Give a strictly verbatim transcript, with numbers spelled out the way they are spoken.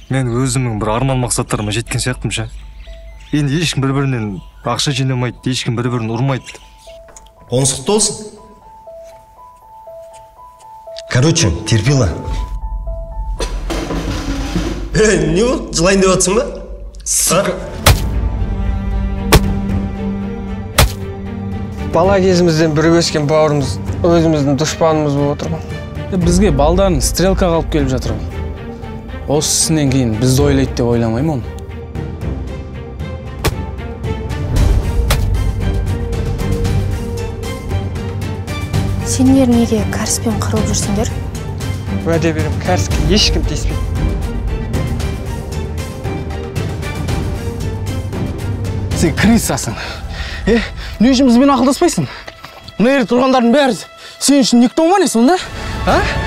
Мен өзімнің бір арман мақсаттарыма жеткен сияқтымын ша. Енді ешкім бір-бірінен ақша жинамайды, ешкім бір-бірін ұрмайды. Онсы құтты болсын. Короче, терпила. Э, не болды? Жылайын деп жатсың ба? Сука. Бала кезімізден бірге өскен бауырымыз өзіміздің дұшпанымыз болып отыр ғой. Бізге балдарын стрелка қалып келіп жатыр ғой. Осы ісінен кейін бізді ойлайды деп ойламаймын оны. Сендер неге кәріспен қырылып жүрсіңдер? Уәде берем, кәріске ешкім тиіспейді. Сен крысасың. Е, не үшін бізбен ақылдаспайсың? Мына жерде тұрғандардың бәрі сен үшін никто ма не сонда? А?